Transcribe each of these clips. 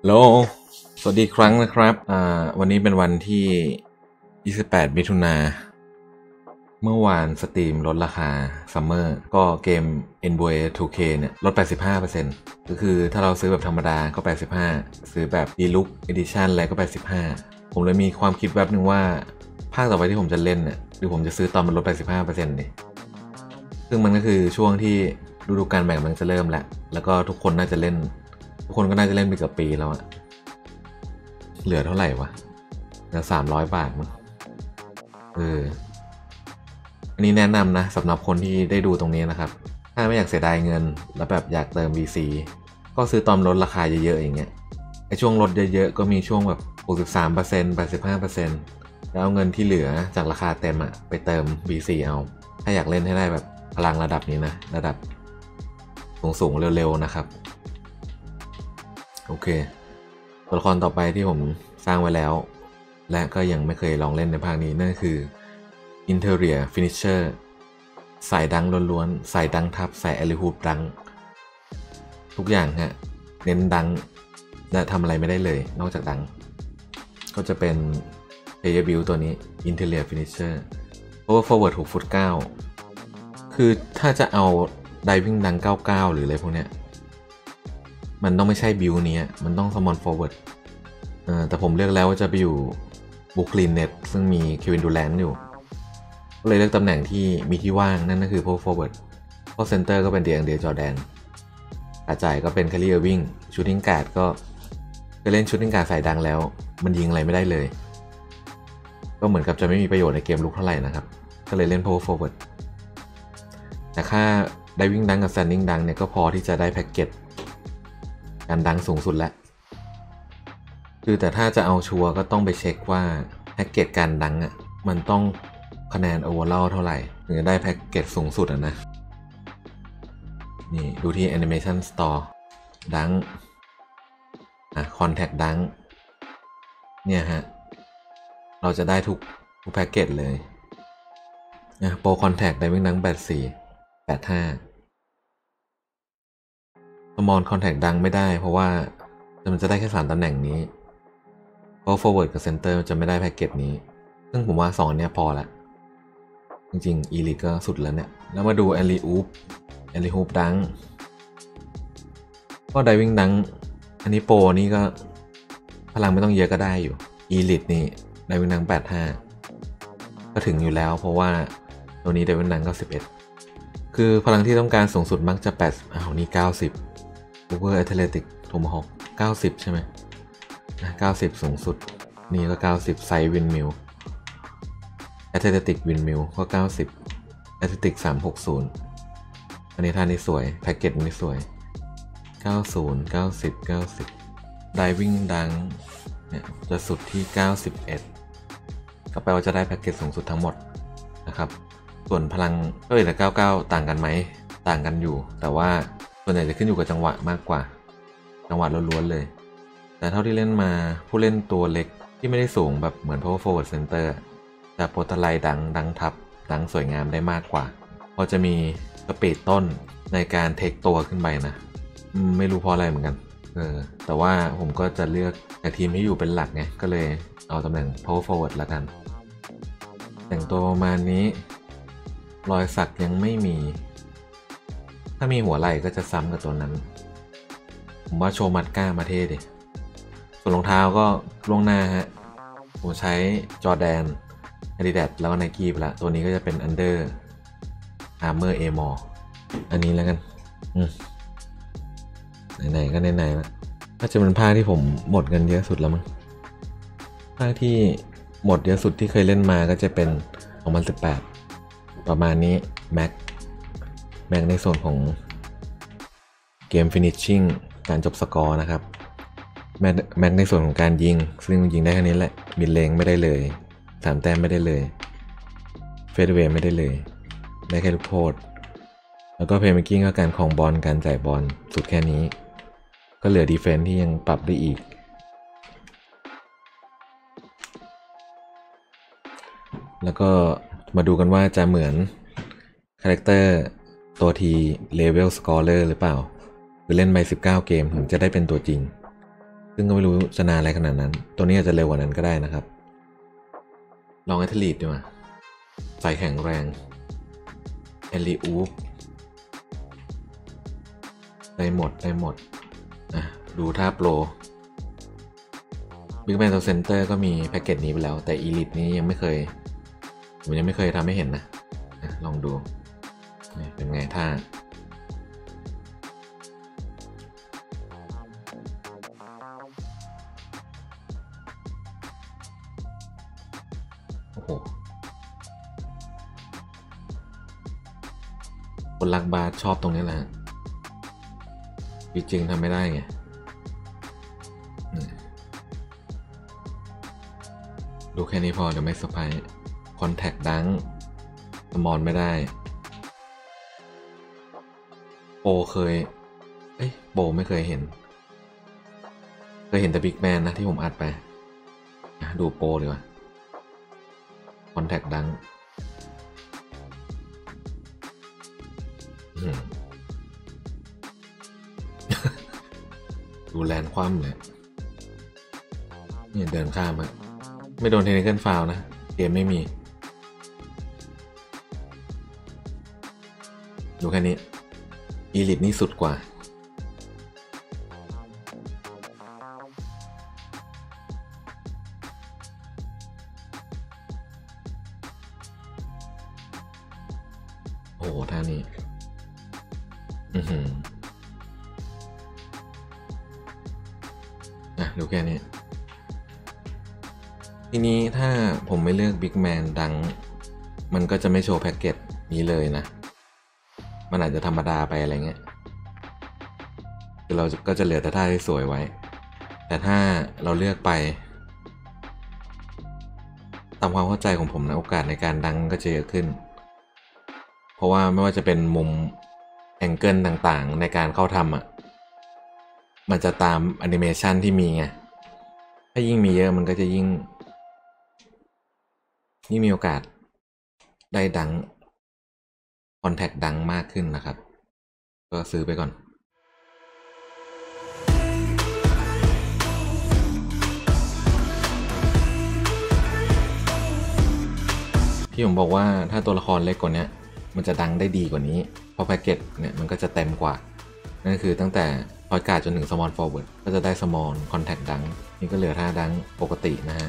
โลสวัสดีครั้งนะครับวันนี้เป็นวันที่28มิถุนาเมื่อวานสตรีมลดราคาซัมเมอร์ก็เกม NBA 2K เนี่ยลด 85% ก็คือถ้าเราซื้อแบบธรรมดาก็ 85 ซื้อแบบ Deluxe Edition อะไรก็ 85 ผมเลยมีความคิดแบบนึงว่าภาคต่อไปที่ผมจะเล่นเนี่ยหรือผมจะซื้อตอนมันลด 85% ดิซึ่งมันก็คือช่วงที่ฤดูกาลใหม่มันจะเริ่มแล้วก็ทุกคนก็น่าจะเล่นไปเกือบปีแล้วอะเหลือเท่าไหร่วะเหลือ300 บาทมั้งอันนี้แนะนำนะสำหรับคนที่ได้ดูตรงนี้นะครับถ้าไม่อยากเสียดายเงินแล้วแบบอยากเติม VC ก็ซื้อตอนลดราคาเยอะๆอย่างเงี้ยไอช่วงลดเยอะๆก็มีช่วงแบบ63% 85%แล้วเอาเงินที่เหลือจากราคาเต็มอะไปเติม VC เอาถ้าอยากเล่นให้ได้แบบพลังระดับนี้นะระดับสูงๆเร็วๆนะครับโอเคตัวละครต่อไปที่ผมสร้างไว้แล้วและก็ยังไม่เคยลองเล่นในภาคนี้นั่นคือ Interior Finisher ใส่ดังล้วนๆใส่ดังทับใส่ Alley Hoop ดังทุกอย่างฮะเน้นดังและทำอะไรไม่ได้เลยนอกจากดังก็จะเป็น Player Build ตัวนี้ Interior Finisher Power Forward 6 ฟุต 9คือถ้าจะเอา Diving ดัง 99 หรืออะไรพวกเนี้ยมันต้องไม่ใช่บิวนี้มันต้อง Small Forward แต่ผมเลือกแล้วว่าจะไปอยู่บุคลินเน็ตซึ่งมีเควินดูแลนต์อยู่ก็เลยเลือกตำแหน่งที่มีที่ว่างนั่นก็คือ Power Forward เพราะเซนเตอร์ก็เป็นเดียงเดียจอร์แดนขาจ่ายก็เป็นคาริเออร์วิงชูตติ้งการ์ดก็เล่นชูตติ้งการ์ดใส่ดังแล้วมันยิงอะไรไม่ได้เลยก็เหมือนกับจะไม่มีประโยชน์ในเกมลุกเท่าไหร่นะครับก็เลยเล่น Power Forward แต่ค่า Diving ดังกับ Standing ดังเนี่ยก็พอที่จะได้แพ็กเกจการดังสูงสุดแล้วคือแต่ถ้าจะเอาชัวร์ก็ต้องไปเช็คว่าแพ็กเกจการดังมันต้องคะแนนโอเวอร์ลเท่าไหร่ถึงจะได้แพ็กเกจสูงสุดนะนี่ดูที่ Animation Store ดังContact ดังเนี่ยฮะเราจะได้ทุกแพ็กเกจเลยโปร Contact ได้วิ่งดัง84 85Small Contact ดังไม่ได้เพราะว่ามันจะได้แค่3ตำแหน่งนี้เพราะ forward กับ center จะไม่ได้แพ็กเกจนี้ซึ่งผมว่า2เนี้ยพอละจริงๆ elite ก็สุดแล้วเนี่ยแล้วมาดู alley hoop ดังก็ diving ดังอันนี้โปรนี่ก็พลังไม่ต้องเยอะก็ได้อยู่ elite นี่ diving ดัง85ก็ถึงอยู่แล้วเพราะว่าตัวนี้ diving ดัง91คือพลังที่ต้องการสูงสุดมักจะ8นี่90 over athletic tomahawk 90ใช่ไหม90สูงสุดนี่ก็90 Side Windmill Athletic Windmill ก็90 Athletic 360อันนี้ท่านี้สวยแพ็กเกจนี้สวย90 90 Diving ดังเนี่ยจะสุดที่91ก็แปลว่าจะได้แพ็กเกจสูงสุดทั้งหมดนะครับส่วนพลังก็เลยแต่99ต่างกันไหมต่างกันอยู่แต่ว่าส่วนใหญ่จะขึ้นอยู่กับจังหวะมากกว่าจังหวะล้วนๆเลยแต่เท่าที่เล่นมาผู้เล่นตัวเล็กที่ไม่ได้สูงแบบเหมือน Power Forward Center จะโปรตไลดังทับดังสวยงามได้มากกว่าพอจะมีสปีดต้นในการเทคตัวขึ้นไปนะไม่รู้เพราะอะไรเหมือนกันแต่ว่าผมก็จะเลือกแต่ทีมที่อยู่เป็นหลักไงก็เลยเอาตำแหน่ง Power Forward ละกันแต่งตัวประมาณนี้รอยสักยังไม่มีถ้ามีหัวไหล่ก็จะซ้ำกับตัวนั้นผมว่าโชมัดก้ามาเท่ดิส่วนรองเท้าก็ล่วงหน้าฮะผมใช้จอร์แดน Adidas แล้วก็ Nike ไปละตัวนี้ก็จะเป็น Under Armour Amor อันนี้แล้วกันไหนๆก็ไหนๆแล้วน่าจะเป็นผ้าที่ผมหมดเงินเยอะสุดแล้วมั้งผ้าที่หมดเยอะสุดที่เคยเล่นมาก็จะเป็น2018ประมาณนี้แม็กในส่วนของเกม Finishing การจบสกอร์นะครับแม็กในส่วนของการยิงซึ่งยิงได้แค่นี้แหละมิดเลงไม่ได้เลย3 แต้มไม่ได้เลยเฟดเวย์ไม่ได้เลยได้แค่ลูกโทษแล้วก็เพลย์เมคกิ้งก็การครองบอลการจ่ายบอลสุดแค่นี้ก็เหลือดีเฟนส์ที่ยังปรับได้อีกแล้วก็มาดูกันว่าจะเหมือนคาแรคเตอร์ตัวทีเลเวลสกอร์เลอร์หรือเปล่าคือเล่นไป19 เกมถึงจะได้เป็นตัวจริงซึ่งก็ไม่รู้จะนานอะไรขนาดนั้น ตัวนี้อาจจะเร็วกว่านั้นก็ได้นะครับลองแอทลีดดีกว่าใส่แข็งแรงเอลิอูฟได้หมดดูท่าโปรบิ๊กแมนตัวเซนเตอร์ก็มีแพ็กเกจนี้ไปแล้วแต่อีลิทนี้ยังไม่เคยผมยังไม่เคยทำให้เห็นนะลองดูเป็นไงท่าโอ้โหคนรักบาสชอบตรงนี้แหละจริงทำไม่ได้ไงดูแค่นี้พอเดี๋ยวไม่สบายคอนแทคดังสมอนไม่ได้โปเคยโปไม่เคยเห็นแต่บิ๊กแมนนะที่ผมอัดไปดูโปดีกว่าคอนแทคดังดูแลนคว่ำเลยนี่เดินข้ามอะไม่โดนเทคนิคเกิลฟาวล์นะเกมไม่มีดูแค่นี้อีลิทนี่สุดกว่าโอ้โหท่านี้ดูแค่นี้ทีนี้ถ้าผมไม่เลือกบิ๊กแมนดังมันก็จะไม่โชว์แพ็กเกจนี้เลยนะมันอาจจะธรรมดาไปอะไรเงี้ยคือเราก็จะเหลือแต่ท่าที่สวยไว้แต่ถ้าเราเลือกไปตามความเข้าใจของผมนะโอกาสในการดังก็จะเยอะขึ้นเพราะว่าไม่ว่าจะเป็นมุมแองเกิลต่างๆในการเข้าทำมันจะตามแอนิเมชันที่มีไงถ้ายิ่งมีเยอะมันก็จะยิ่งมีโอกาสได้ดังคอนแทคดังมากขึ้นนะครับก็ซื้อไปก่อนที่ผมบอกว่าถ้าตัวละครเล็กกว่านี้มันจะดังได้ดีกว่านี้เพราะแพ็กเกจเนี่ยมันก็จะเต็มกว่านั่นคือตั้งแต่พอยการ์ดจนถึง Small Forward ก็จะได้ Small Contact ดังนี่ก็เหลือท่าดังปกตินะฮะ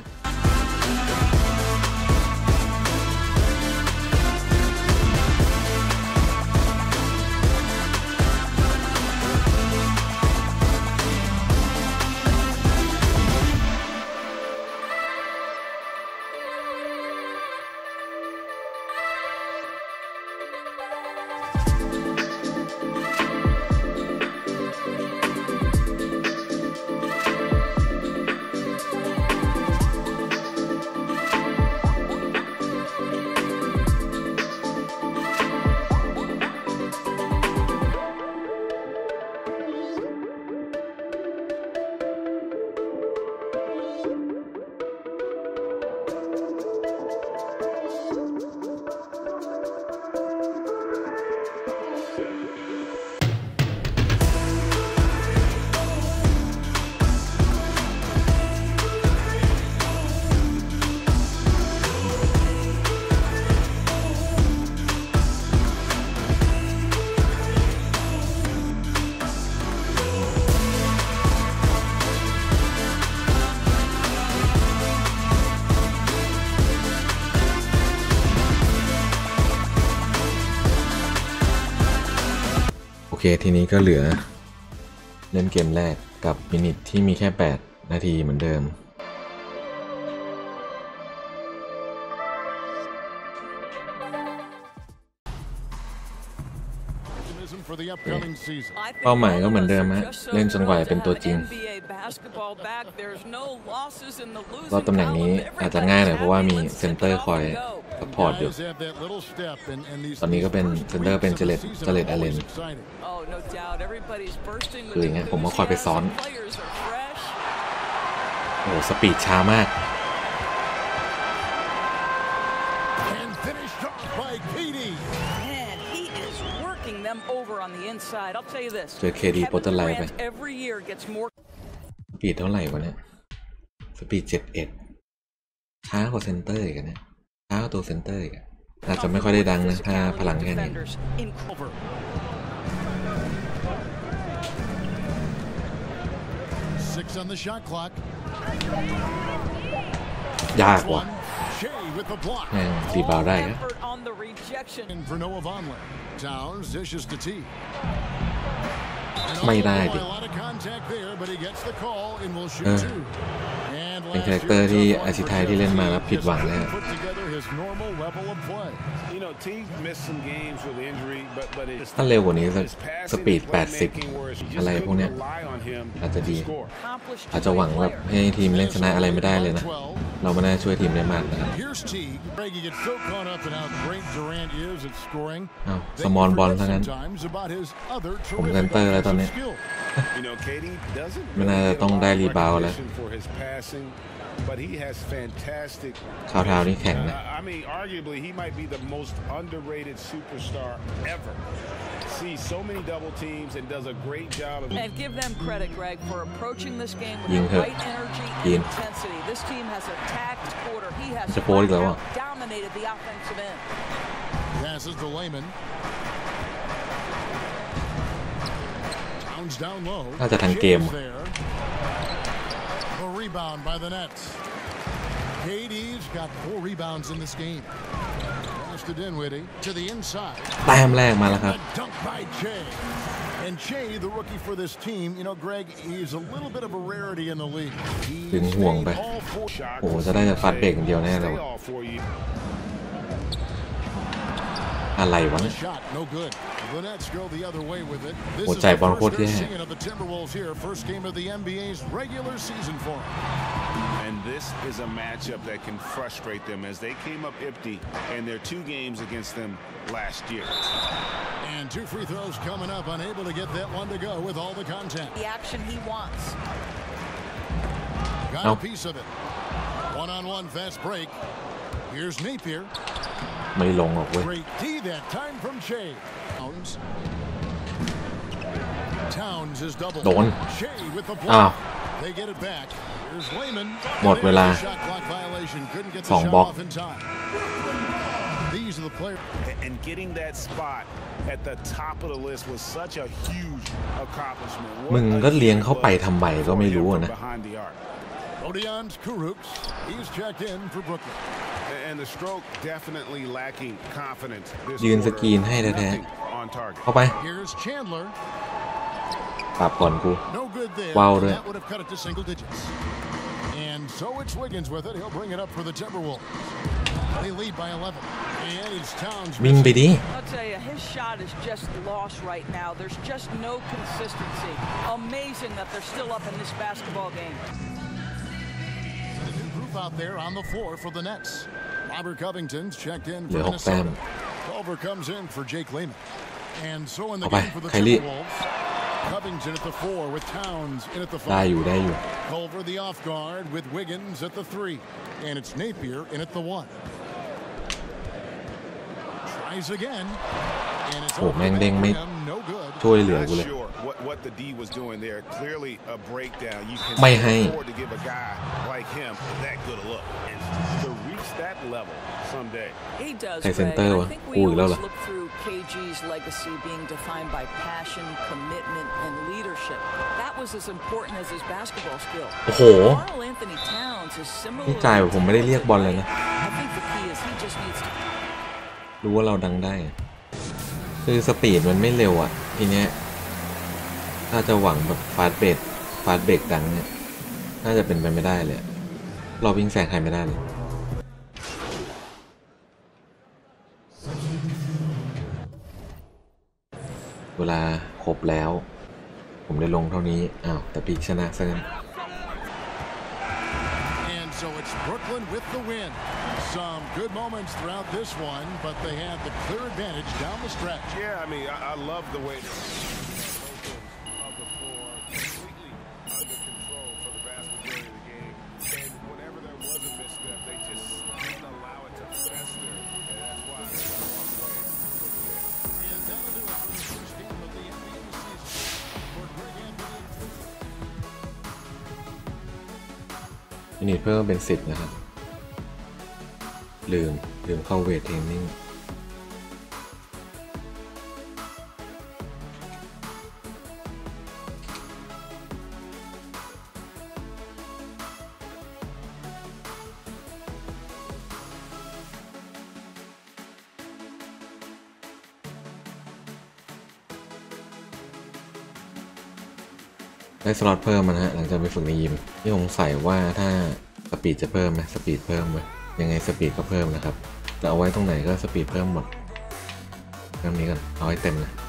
โอเคทีนี้ก็เหลือเล่นเกมแรกกับมินิทที่มีแค่8 นาทีเหมือนเดิมเป้าหมายก็เหมือนเดิมฮะเล่นจนกว่าจะเป็นตัวจริงรอบตำแหน่งนี้อาจจะง่ายหน่อยเพราะว่ามีเซนเตอร์คอยซัพพอร์ตอยู่ตอนนี้ก็เป็นเซนเตอร์เป็นเจเลตอเลนคืออย่างเงี้ยผมก็คอยไปซ้อนโอ้สปีดช้ามากเจอเคดีโปรตไลน์ไปปีดเท่าไหร่วะเนี่ยสปีด71ช้ากว่าเซนเตอร์อีกนะช้ากว่าตัวเซนเตอร์อีกอาจจะไม่ค่อยได้ดังนะถ้าพลังแค่นี้ยากว่ะแม่งตีบอลได้นะไม่ได้ดิเป็นคาแรคเตอร์ที่อาชิไทยที่เล่นมาแล้วผิดหวังแล้วถ้าเร็วกว่านี้สปีด80อะไรพวกเนี้ยอาจจะดีอาจจะหวังแบบให้ทีมเล่นชนะอะไรไม่ได้เลยนะเราไม่น่าช่วยทีมได้มากนะครับอ้าวสมอลบอลทั้งนั้นผมเซนเตอร์แล้วตอนนี้ไม่น่าจะต้องได้รีบาวแล้วข่าวเท้านี่แข็งนะ See so many double teams and does a great job of and give them credit, Greg, for approaching this game with the right energy and intensity. This team has attacked quarter. He has dominated the offensive end. Passes to Layman. Downs down low. น่าจะทันเกม A rebound by the Nets. KD's got 4 rebounds in this game. To Dinwiddie to the inside. แต้มแรกมาแล้วครับ Dunk by Shea. And Shea, the rookie for this team, you know, Greg, he's a little bit of a rarity in the league. ถึงห่วงไปโอ้จะได้จะฟาดเบรกอย่างเดียวแน่เลยอะไรวะเนี่ยโอ้ใจบอลโคตรแย่ And this is a matchup that can frustrate them as they came up empty in their 2 games against them last year. And 2 free throws coming up, unable to get that one to go with all the contact. The action he wants. Got a piece of it. One-on-one fast break. Here's Napier. ไม่ลงหรอกเว้ย Great D that time from Shea. Towns is double. โดน Shea with the อ้าว They get it back. Here's Layman. หมดเวลา2 บล็อก These are the players. And getting that spot at the top of the list was such a huge accomplishment. มึงก็เลี้ยงเข้าไปทำไมก็ไม่รู้นะ Odions Kurucs. He's checked in for Brooklyn. And the stroke definitely lacking confidence. ยืนสกรีนให้แท้ๆเข้าไป Here's Chandler. ปรับก่อนกู No good there. ว้าวด้วย That would have cut it to single digits. And so it's Wiggins with it. He'll bring it up for the Timberwolves. They lead by 11. And it's Towns. วิ่งไปดิ I'll tell you, his shot is just lost right now. There's just no consistency. Amazing that they're still up in this basketball game. The new group out there on the floor for the Nets. Robert Covington's checked in เหลื for อ 6 แต้ม Minnesota. Culver comes in for Jake Layman. And so in the เอาไป game for the ไคลี่ Timberwolves. Covington at the 4 with Towns in at the ได้ 5. อยู่ได้อยู่ Culver the off guard with Wiggins at the 3. And it's Napier in at the 1. Tries again. And it's โอ้แม่งเด้งไม่ no good. ช่วยเหลือกูเลย What the D was doing there, clearly a breakdown. You can ไม่ให้ afford to give a guy like him that good a look and to reach that level someday. He does. ใครเซนเตอร์วะ I think we กูอีกแล้วเหรอ always look through KG's legacy being defined by passion, commitment, and leadership. That was as important as his basketball skill. โอ้โห Karl Anthony Towns is นี่ similar. จ่ายแบบผมไม่ได้เรียกบอลเลยนะ I think the key is he just needs to. รู้ว่าเราดังได้ คือสปีดมันไม่เร็วอ่ะ ทีเนี้ยถ้าจะหวังแบบฟาสเบรกดังเนี่ยน่าจะเป็นไปไม่ได้เลยเราวิ่งแซงใครไม่ได้เลยเวลาครบแล้วผมได้ลงเท่านี้อ้าวแต่ปีกชนะซะงั้น So it's Brooklyn with the win. Some good moments throughout this one, but they had the clear advantage down the stretch. Yeah, I mean, I love the way of the floor, completely under control for the vast majority of the game. And whenever there was a misstep, they just didn't allow it to fester, and that's why they walked away. And that'll do it for the first game of the NBA season. For Greg Anthony. ยูนิตเพิ่มเป็น10นะครับลืมเข้าเวทเทรนนิ่งได้สล็อตเพิ่มนะฮะหลังจากไปฝึกในยิมที่สงสัยว่าถ้าสปีดจะเพิ่มไหมสปีดเพิ่มไหมยังไงสปีดก็เพิ่มนะครับแต่เอาไว้ตรงไหนก็สปีดเพิ่มหมดเพิ่มนี้ก่อนเอาให้เต็มนะ